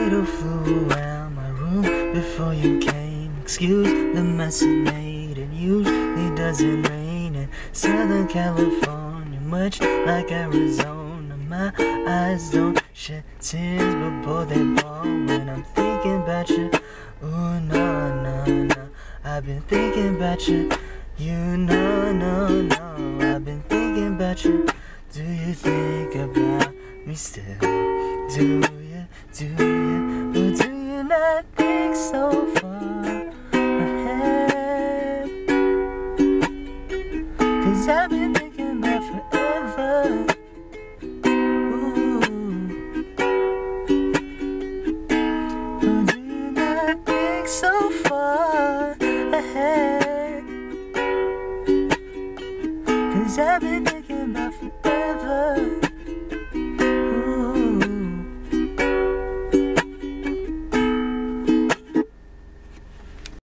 tornado flew around my room before you came. Excuse the mess it made. It usually doesn't rain in Southern California, much like Arizona. My eyes don't shed tears, but boy, they ball when I'm thinking about you. Ooh, no, no, no. I've been thinking about you. You know, no, no. I've been thinking about you. Do you think about me still? Do you, or do you not think so far ahead? 'Cause I've been thinking about forever. Ooh. Or do you not think so far ahead? 'Cause I've been thinking about forever.